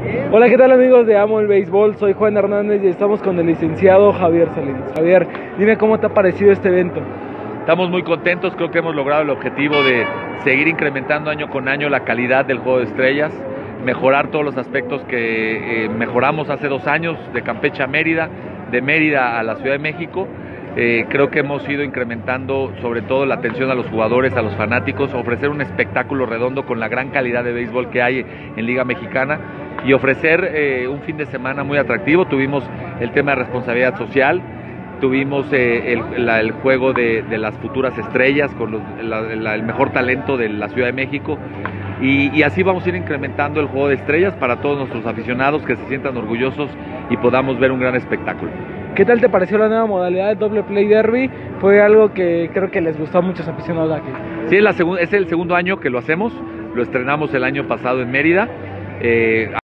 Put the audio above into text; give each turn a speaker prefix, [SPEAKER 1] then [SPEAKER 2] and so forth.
[SPEAKER 1] Hola, ¿qué tal amigos de Amo el Béisbol? Soy Juan Hernández y estamos con el licenciado Javier Salinas. Javier, dime cómo te ha parecido este evento.
[SPEAKER 2] Estamos muy contentos, creo que hemos logrado el objetivo de seguir incrementando año con año la calidad del juego de estrellas, mejorar todos los aspectos que mejoramos hace 2 años, de Campeche a Mérida, de Mérida a la Ciudad de México. Creo que hemos ido incrementando sobre todo la atención a los jugadores, a los fanáticos, ofrecer un espectáculo redondo con la gran calidad de béisbol que hay en Liga Mexicana y ofrecer un fin de semana muy atractivo. Tuvimos el tema de responsabilidad social, tuvimos el juego de las futuras estrellas con el mejor talento de la Ciudad de México y así vamos a ir incrementando el juego de estrellas para todos nuestros aficionados que se sientan orgullosos y podamos ver un gran espectáculo.
[SPEAKER 1] ¿Qué tal te pareció la nueva modalidad de doble play derby? Fue algo que creo que les gustó a muchos aficionados de aquí.
[SPEAKER 2] Sí, es el segundo año que lo hacemos, lo estrenamos el año pasado en Mérida.